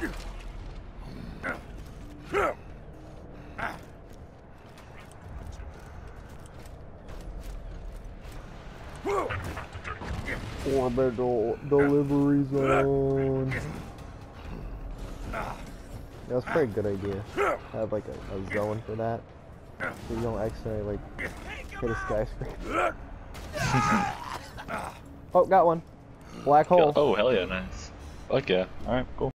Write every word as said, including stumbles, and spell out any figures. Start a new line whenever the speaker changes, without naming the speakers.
Orbital delivery zone. That's a pretty good idea. Have like a, a zone for that. So you don't accidentally like hit a skyscraper. Oh, got one. Black hole.
Oh, hell yeah, nice. Fuck yeah. Alright, cool.